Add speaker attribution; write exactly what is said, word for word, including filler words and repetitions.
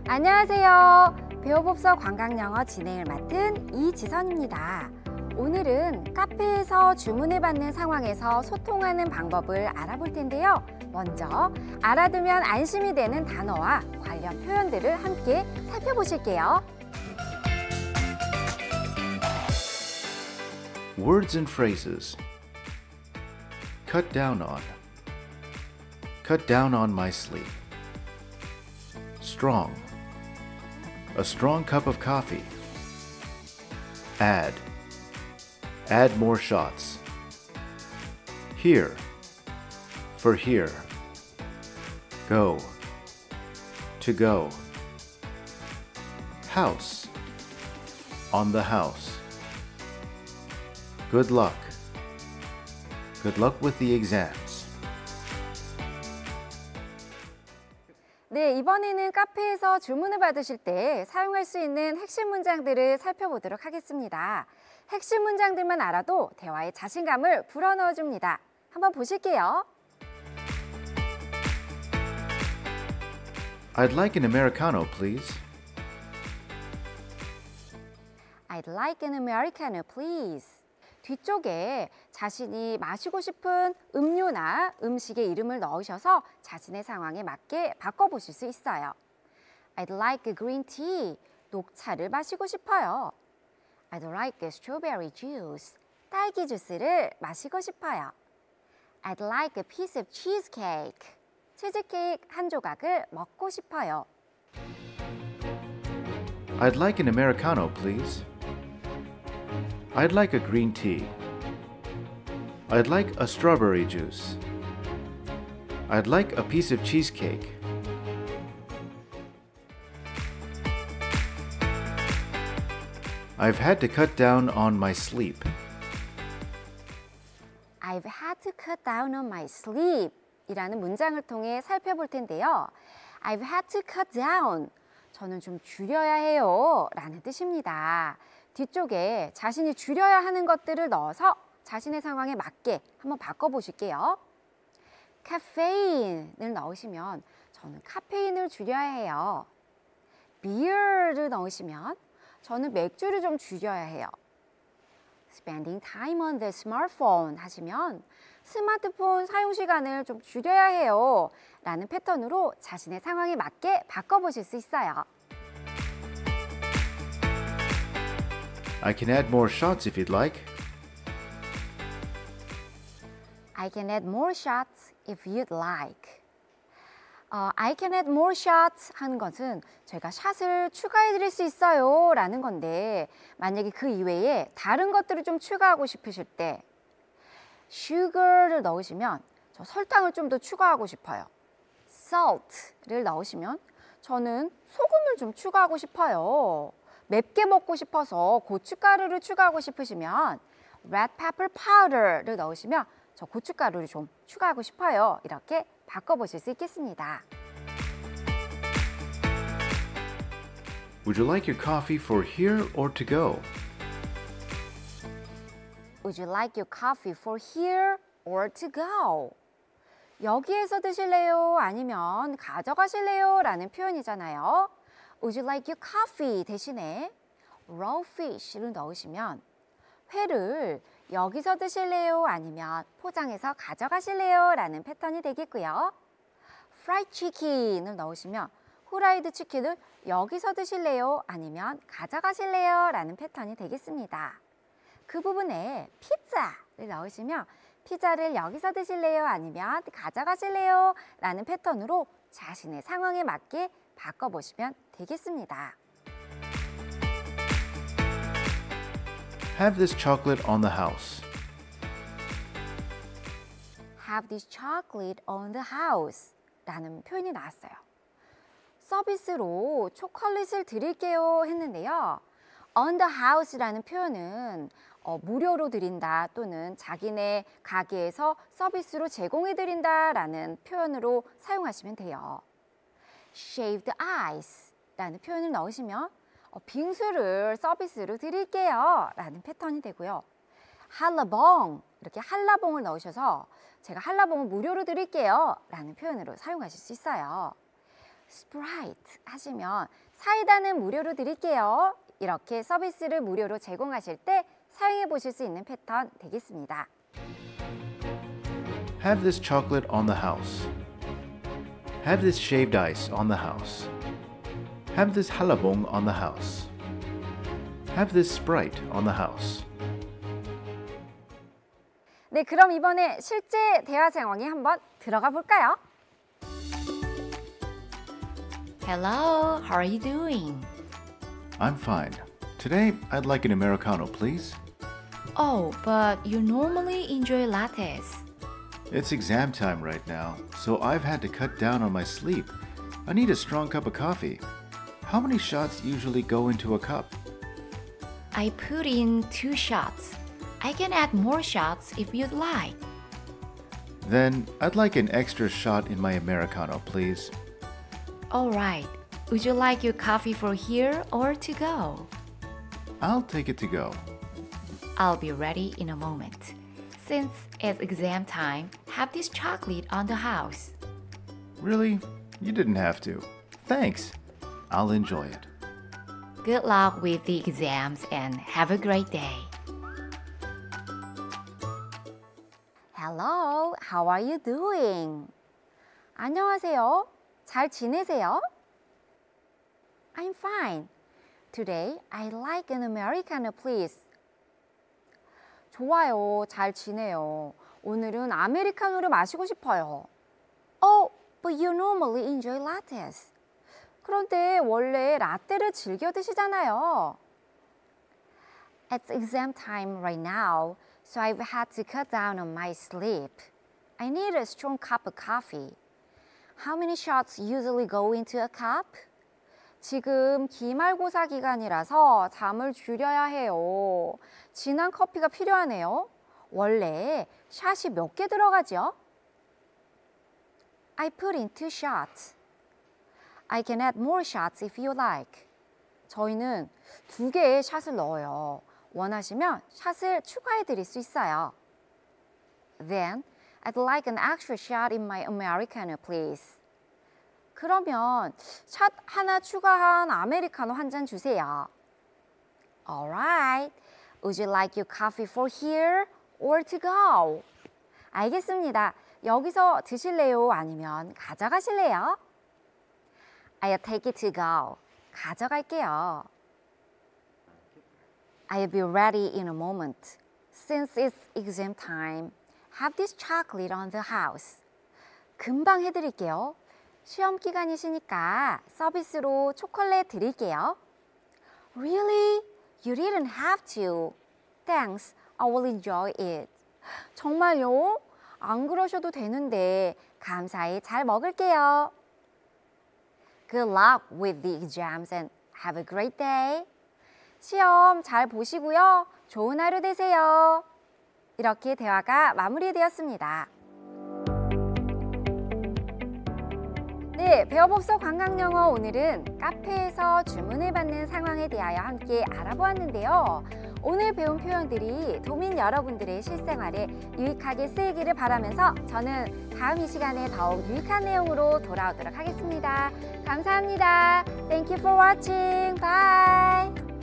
Speaker 1: 안녕하세요. 배워봅서 관광영어 진행을 맡은 이지선입니다. 오늘은 카페에서 주문을 받는 상황에서 소통하는 방법을 알아볼 텐데요. 먼저 알아두면 안심이 되는 단어와 관련 표현들을 함께 살펴보실게요.
Speaker 2: Words and phrases. Cut down on. Cut down on my sleep. Strong. A strong cup of coffee. Add. Add more shots. Here. For here. Go. To go. House. On the house. Good luck. Good luck with the exams.
Speaker 1: 네, 이번에는 카페에서 주문을 받으실 때 사용할 수 있는 핵심 문장들을 살펴보도록 하겠습니다. 핵심 문장들만 알아도 대화에 자신감을 불어넣어줍니다. 한번 보실게요.
Speaker 2: I'd like an Americano, please.
Speaker 1: I'd like an Americano, please. 뒤쪽에 자신이 마시고 싶은 음료나 음식의 이름을 넣으셔서 자신의 상황에 맞게 바꿔보실 수 있어요. I'd like a green tea. 녹차를 마시고 싶어요. I'd like a strawberry juice. 딸기 주스를 마시고 싶어요. I'd like a piece of cheesecake. 치즈케이크 한 조각을 먹고 싶어요.
Speaker 2: I'd like an Americano, please. I'd like a green tea. I'd like a strawberry juice. I'd like a piece of cheesecake. I've had to cut down on my sleep.
Speaker 1: I've had to cut down on my sleep 이라는 문장을 통해 살펴볼 텐데요. I've had to cut down. 저는 좀 줄여야 해요 라는 뜻입니다. 뒤쪽에 자신이 줄여야 하는 것들을 넣어서 자신의 상황에 맞게 한번 바꿔보실게요. 카페인을 넣으시면 저는 카페인을 줄여야 해요. beer를 넣으시면 저는 맥주를 좀 줄여야 해요. Spending time on the smartphone 하시면 스마트폰 사용 시간을 좀 줄여야 해요 라는 패턴으로 자신의 상황에 맞게 바꿔보실 수 있어요.
Speaker 2: I can add more shots if you'd like.
Speaker 1: I can add more shots if you'd like. 어, I can add more shots 하는 것은 제가 샷을 추가해 드릴 수 있어요 라는 건데 만약에 그 이외에 다른 것들을 좀 추가하고 싶으실 때 sugar를 넣으시면 저 설탕을 좀 더 추가하고 싶어요. salt를 넣으시면 저는 소금을 좀 추가하고 싶어요. 맵게 먹고 싶어서 고춧가루를 추가하고 싶으시면 red pepper powder를 넣으시면 저 고춧가루를 좀 추가하고 싶어요. 이렇게 바꿔보실 수 있겠습니다.
Speaker 2: Would you like your coffee for here or to go?
Speaker 1: Would you like your coffee for here or to go? 여기에서 드실래요? 아니면 가져가실래요? 라는 표현이잖아요. Would you like your coffee 대신에 raw fish를 넣으시면 회를 여기서 드실래요? 아니면 포장해서 가져가실래요? 라는 패턴이 되겠고요. fried chicken을 넣으시면 후라이드 치킨을 여기서 드실래요? 아니면 가져가실래요? 라는 패턴이 되겠습니다. 그 부분에 피자를 넣으시면 피자를 여기서 드실래요? 아니면 가져가실래요? 라는 패턴으로 자신의 상황에 맞게 바꿔보시면 되겠습니다.
Speaker 2: Have this chocolate on the house.
Speaker 1: Have this chocolate on the house 라는 표현이 나왔어요. 서비스로 초콜릿을 드릴게요 했는데요. on the house라는 표현은 어, 무료로 드린다 또는 자기네 가게에서 서비스로 제공해 드린다 라는 표현으로 사용하시면 돼요. shaved ice 라는 표현을 넣으시면 어, 빙수를 서비스로 드릴게요 라는 패턴이 되고요. 한라봉 이렇게 한라봉을 넣으셔서 제가 한라봉을 무료로 드릴게요 라는 표현으로 사용하실 수 있어요. Sprite 하시면 사이다는 무료로 드릴게요. 이렇게 서비스를 무료로 제공하실 때 사용해 보실 수 있는 패턴 되겠습니다.
Speaker 2: Have this chocolate on the house. Have this shaved ice on the house. Have this halabong on the house. Have this Sprite on the house.
Speaker 1: 네, 그럼 이번에 실제 대화 상황에 한번 들어가 볼까요?
Speaker 3: Hello, how are you doing?
Speaker 2: I'm fine. Today, I'd like an Americano, please.
Speaker 3: Oh, but you normally enjoy lattes.
Speaker 2: It's exam time right now, so I've had to cut down on my sleep. I need a strong cup of coffee. How many shots usually go into a cup?
Speaker 3: I put in two shots. I can add more shots if you'd like.
Speaker 2: Then, I'd like an extra shot in my Americano, please.
Speaker 3: All right. Would you like your coffee for here or to go?
Speaker 2: I'll take it to go.
Speaker 3: I'll be ready in a moment. Since it's exam time, have this chocolate on the house.
Speaker 2: Really? You didn't have to. Thanks. I'll enjoy it.
Speaker 3: Good luck with the exams and have a great day.
Speaker 1: Hello, how are you doing? 안녕하세요. 잘 지내세요? I'm fine. Today, I'd like an Americano, please. 좋아요. 잘 지내요. 오늘은 아메리카노를 마시고 싶어요. Oh, but you normally enjoy lattes. 그런데 원래 라떼를 즐겨 드시잖아요. It's exam time right now, so I've had to cut down on my sleep. I need a strong cup of coffee. How many shots usually go into a cup? 지금 기말고사 기간이라서 잠을 줄여야 해요. 진한 커피가 필요하네요. 원래 샷이 몇 개 들어가죠? I put in two shots. I can add more shots if you like. 저희는 두 개의 샷을 넣어요. 원하시면 샷을 추가해 드릴 수 있어요. Then, I'd like an extra shot in my Americano, please. 그러면 샷 하나 추가한 아메리카노 한 잔 주세요. Alright. Would you like your coffee for here or to go? 알겠습니다. 여기서 드실래요? 아니면 가져가실래요? I'll take it to go. 가져갈게요. I'll be ready in a moment. Since it's exam time, have this chocolate on the house. 금방 해드릴게요. 시험 기간이시니까 서비스로 초콜릿 드릴게요. Really? You didn't have to. Thanks. I will enjoy it. 정말요? 안 그러셔도 되는데 감사히 잘 먹을게요. Good luck with the exams and have a great day. 시험 잘 보시고요. 좋은 하루 되세요. 이렇게 대화가 마무리되었습니다. 네, 배워봅서 관광영어 오늘은 카페에서 주문을 받는 상황에 대하여 함께 알아보았는데요. 오늘 배운 표현들이 도민 여러분들의 실생활에 유익하게 쓰이기를 바라면서 저는 다음 이 시간에 더욱 유익한 내용으로 돌아오도록 하겠습니다. 감사합니다. Thank you for watching. Bye.